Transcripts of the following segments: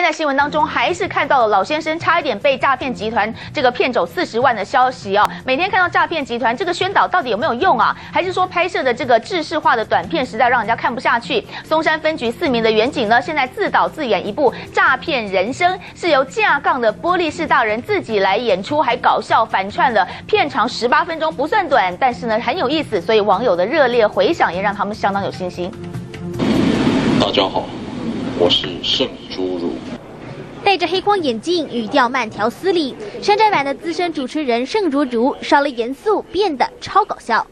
在新闻当中还是看到了老先生差一点被诈骗集团这个骗走40万的消息啊。每天看到诈骗集团这个宣导到底有没有用啊？还是说拍摄的这个制式化的短片实在让人家看不下去？松山分局4名的员警呢，现在自导自演一部诈骗人生，是由架杠的玻璃市大人自己来演出，还搞笑反串了，片长18分钟，不算短，但是呢很有意思，所以网友的热烈回响也让他们相当有信心。 大家好，我是盛朱儒。 戴着黑框眼镜，语调慢条斯理，山寨版的资深主持人盛竹竹少了严肃，变得超搞笑。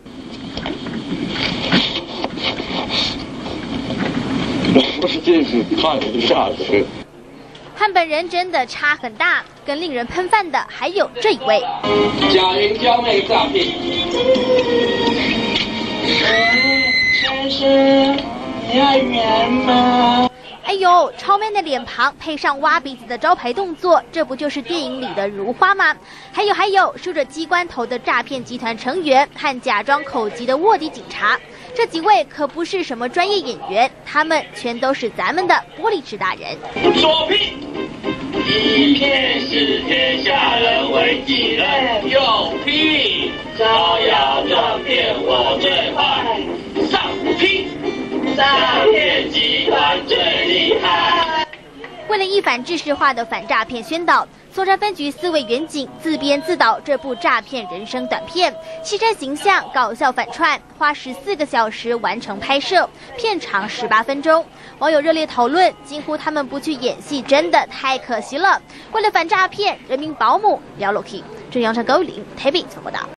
我是真是看不下去。 和本人真的差很大，更令人喷饭的还有这一位。 假云娇妹诈骗。先生，你要圆吗？ 哎呦，超 man 的脸庞配上挖鼻子的招牌动作，这不就是电影里的如花吗？还有，梳着鸡冠头的诈骗集团成员和假装口疾的卧底警察，这几位可不是什么专业演员，他们全都是咱们的玻璃池大人。 左屁，以骗使天下人为己任；右屁，招摇撞骗我最坏；上屁，诈骗集团最厉害。 为了一反制式化的反诈骗宣导，松山分局4位员警自编自导这部诈骗人生短片，牺牲形象，搞笑反串，花14个小时完成拍摄，片长18分钟。网友热烈讨论，惊呼他们不去演戏真的太可惜了。为了反诈骗，人民保姆聊 Loki， 中央社高林台北报道。